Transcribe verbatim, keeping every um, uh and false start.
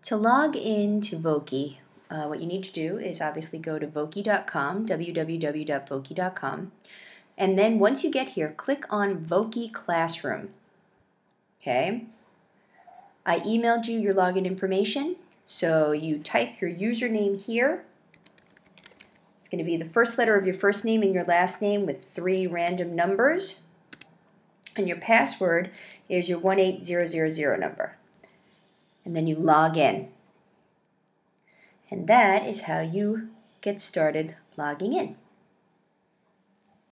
To log in to Voki, uh, what you need to do is obviously go to voki dot com, w w w dot voki dot com, and then once you get here, click on Voki Classroom. Okay? I emailed you your login information, so you type your username here. It's going to be the first letter of your first name and your last name with three random numbers, and your password is your one eight zero zero zero number. And then you log in. And that is how you get started logging in.